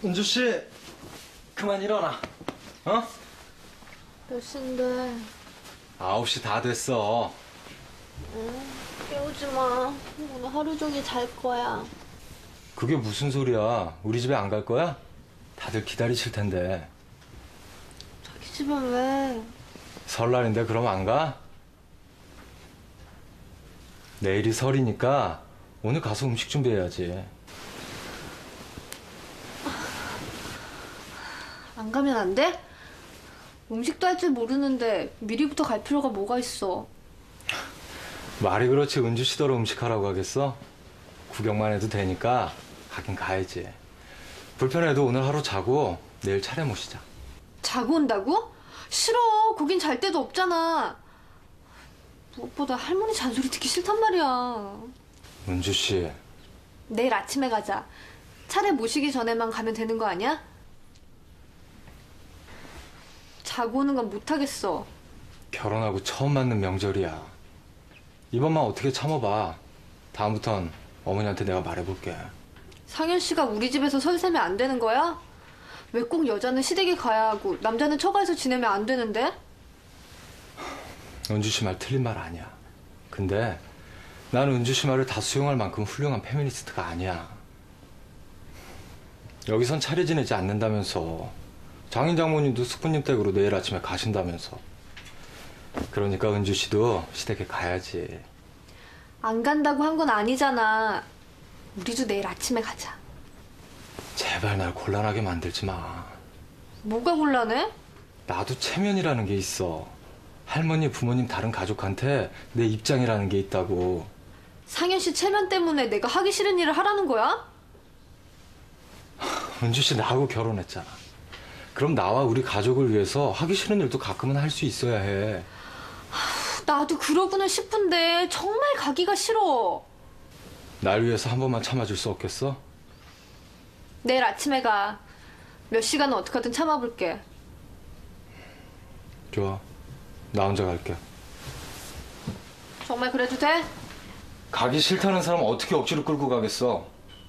은주 씨, 그만 일어나. 어? 몇 시인데? 9시 다 됐어. 깨우지 마. 오늘 하루 종일 잘 거야. 그게 무슨 소리야? 우리 집에 안 갈 거야? 다들 기다리실 텐데. 자기 집은 왜? 설날인데 그럼 안 가? 내일이 설이니까 오늘 가서 음식 준비해야지. 안 가면 안 돼? 음식도 할 줄 모르는데 미리부터 갈 필요가 뭐가 있어? 말이 그렇지 은주 씨더러 음식하라고 하겠어? 구경만 해도 되니까 가긴 가야지. 불편해도 오늘 하루 자고 내일 차려 모시자. 자고 온다고? 싫어. 거긴 잘 데도 없잖아. 무엇보다 할머니 잔소리 듣기 싫단 말이야. 은주 씨. 내일 아침에 가자. 차례 모시기 전에만 가면 되는 거 아니야? 자고 오는 건 못하겠어. 결혼하고 처음 맞는 명절이야. 이번만 어떻게 참아봐. 다음부턴 어머니한테 내가 말해볼게. 상현 씨가 우리 집에서 설세면 안 되는 거야? 왜 꼭 여자는 시댁에 가야 하고 남자는 처가에서 지내면 안 되는데? 은주 씨 말 틀린 말 아니야. 근데 나는 은주 씨 말을 다 수용할 만큼 훌륭한 페미니스트가 아니야. 여기선 차례 지내지 않는다면서. 장인 장모님도 숙부님 댁으로 내일 아침에 가신다면서. 그러니까 은주 씨도 시댁에 가야지. 안 간다고 한 건 아니잖아. 우리도 내일 아침에 가자. 제발 날 곤란하게 만들지 마. 뭐가 곤란해? 나도 체면이라는 게 있어. 할머니, 부모님, 다른 가족한테 내 입장이라는 게 있다고. 상현 씨 체면 때문에 내가 하기 싫은 일을 하라는 거야? 은주 씨 나하고 결혼했잖아. 그럼 나와 우리 가족을 위해서 하기 싫은 일도 가끔은 할 수 있어야 해. 나도 그러고는 싶은데 정말 가기가 싫어. 날 위해서 한 번만 참아줄 수 없겠어? 내일 아침에 가. 몇 시간은 어떻게든 참아볼게. 좋아. 나 혼자 갈게. 정말 그래도 돼? 가기 싫다는 사람 어떻게 억지로 끌고 가겠어?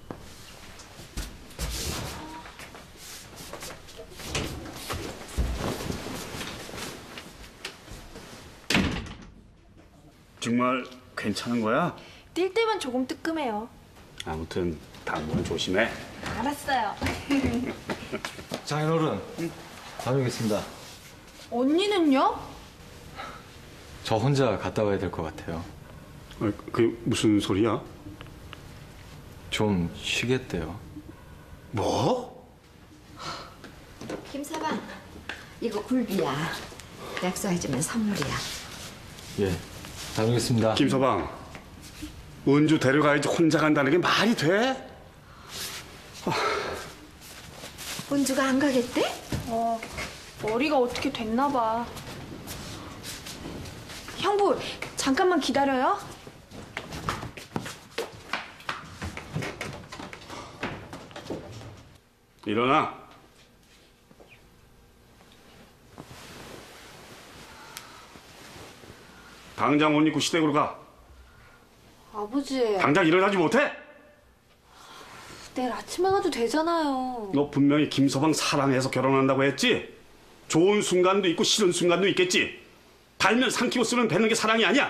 정말 괜찮은 거야? 뛸 때만 조금 뜨끔해요. 아무튼 당분은 조심해. 알았어요. 장인어른, 다녀오겠습니다. 언니는요? 저 혼자 갔다 와야 될 것 같아요. 그게 무슨 소리야? 좀 쉬겠대요. 뭐? 김서방, 이거 굴비야. 약속해주면 선물이야. 예, 다녀오겠습니다. 김서방, 은주 데려가야지 혼자 간다는 게 말이 돼? 은주가 안 가겠대? 머리가 어떻게 됐나 봐. 형부, 잠깐만 기다려요. 일어나. 당장 옷 입고 시댁으로 가. 아버지, 당장 일어나지 못해? 내일 아침에 가도 되잖아요. 너 분명히 김서방 사랑해서 결혼한다고 했지? 좋은 순간도 있고 싫은 순간도 있겠지? 달면 삼키고 쓰면 되는 게 사랑이 아니야.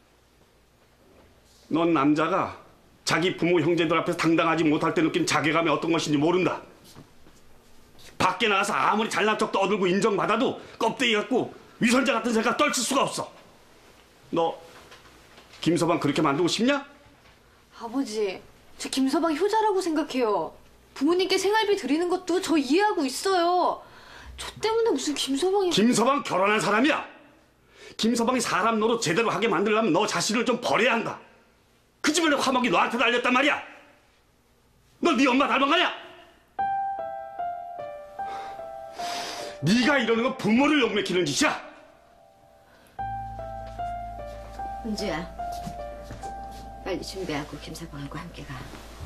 넌 남자가 자기 부모 형제들 앞에서 당당하지 못할 때 느낀 자괴감이 어떤 것인지 모른다. 밖에 나가서 아무리 잘난 척 떠들고 인정받아도 껍데기 갖고 위선자 같은 생각 떨칠 수가 없어. 너 김서방 그렇게 만들고 싶냐? 아버지, 저 김서방 효자라고 생각해요. 부모님께 생활비 드리는 것도 저 이해하고 있어요. 저 때문에 무슨 김서방이... 김서방 결혼한 사람이야. 김서방이 사람 노릇 제대로 하게 만들려면 너 자신을 좀 버려야 한다. 그 집안의 화목이 너한테 달렸단 말이야. 너 네 엄마 닮은 거냐? 네가 이러는 건 부모를 욕먹이는 짓이야. 은주야, 빨리 준비하고 김서방하고 함께 가.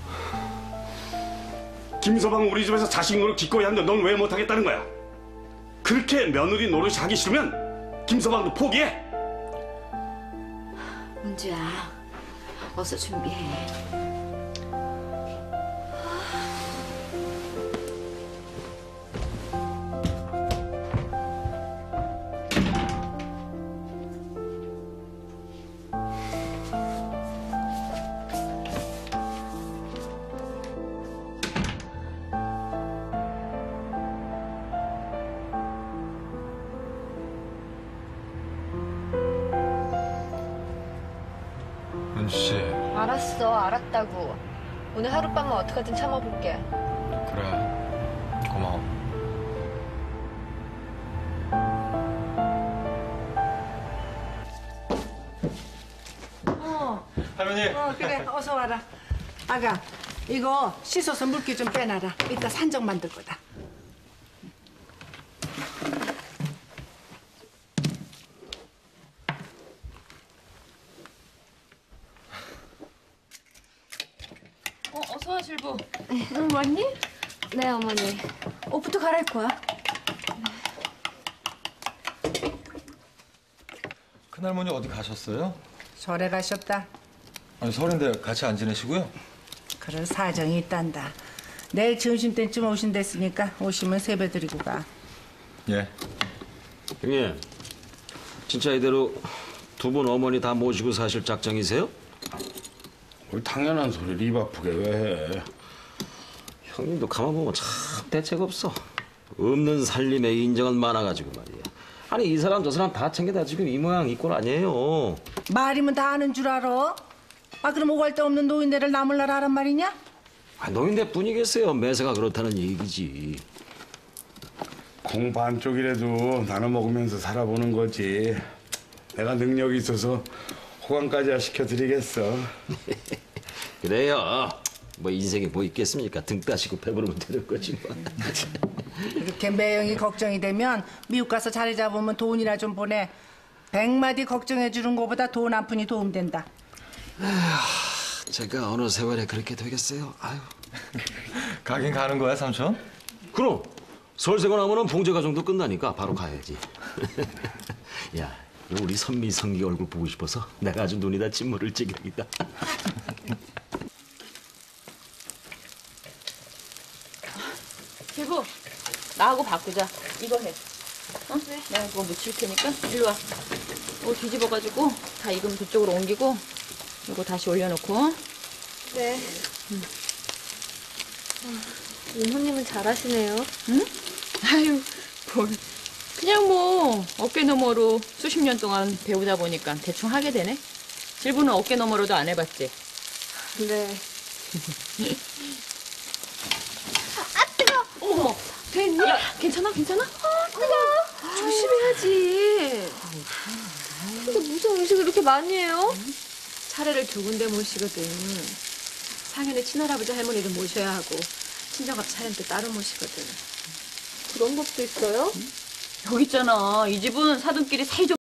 김서방 우리 집에서 자식 노릇 기꺼이 하는데 넌 왜 못하겠다는 거야? 그렇게 며느리 노릇이 하기 싫으면 김서방도 포기해. 은주야, 어서 준비해. 씨. 알았어, 알았다고. 오늘 하룻밤은 어떻게든 참아볼게. 그래. 고마워. 할머니. 그래 어서 와라. 아가 이거 씻어서 물기 좀 빼놔라. 이따 산적 만들 거다. 어서 와, 실부. 응, 왔니? 네, 어머니. 옷부터 갈아입고 와. 큰할머니 어디 가셨어요? 절에 가셨다. 아니 설인데 같이 안 지내시고요? 그런 사정이 있단다. 내일 점심때쯤 오신댔으니까 오시면 세배 드리고 가. 예. 형님, 진짜 이대로 두 분 어머니 다 모시고 사실 작정이세요? 뭘 당연한 소리를 입 아프게 왜 해? 형님도 가만 보면 참 대책 없어. 없는 살림에 인정은 많아가지고 말이야. 아니 이 사람 저 사람 다 챙겨다 지금 이 모양 이 꼴 아니에요. 말이면 다 아는 줄 알아? 아 그럼 오갈 데 없는 노인네를 나물날 하란 말이냐? 아, 노인네 뿐이겠어요. 매사가 그렇다는 얘기지. 공 반쪽이라도 나눠 먹으면서 살아보는 거지. 내가 능력이 있어서 호강까지 시켜드리겠어. 그래요. 뭐 인생에 뭐 있겠습니까? 등 따시고 배부르면 되는 거지 뭐. 이렇게 매형이 걱정이 되면 미국 가서 자리 잡으면 돈이나 좀 보내. 100마디 걱정해 주는 거보다 돈 한 푼이 도움된다. 제가 어느 세월에 그렇게 되겠어요? 아유. 가긴 가는 거야, 삼촌? 그럼 설세고 나면은 봉제 과정도 끝나니까 바로 가야지. 야, 우리 선미 성기 얼굴 보고 싶어서 내가 아주 눈이 다 침물을 찌겠다. 실부, 나하고 바꾸자. 이거 해. 어? 내가 그거 묻힐 테니까 일로 와. 이거 뒤집어가지고 다 익으면 저쪽으로 옮기고 이거 다시 올려놓고. 네. 이모님은 잘하시네요. 응? 아유, 뭘. 그냥 뭐 어깨 너머로 수십 년 동안 배우다 보니까 대충 하게 되네. 실부는 어깨 너머로도 안 해봤지? 네. 어머, 됐니? 야, 괜찮아? 괜찮아? 뜨거워. 조심해야지. 근데 무슨 음식을 이렇게 많이 해요? 차례를 두 군데 모시거든. 상현의 친할아버지 할머니도 모셔야 하고 친정갑 차례는 또 따로 모시거든. 그런 법도 있어요? 여기 있잖아. 이 집은 사돈끼리 사이좋게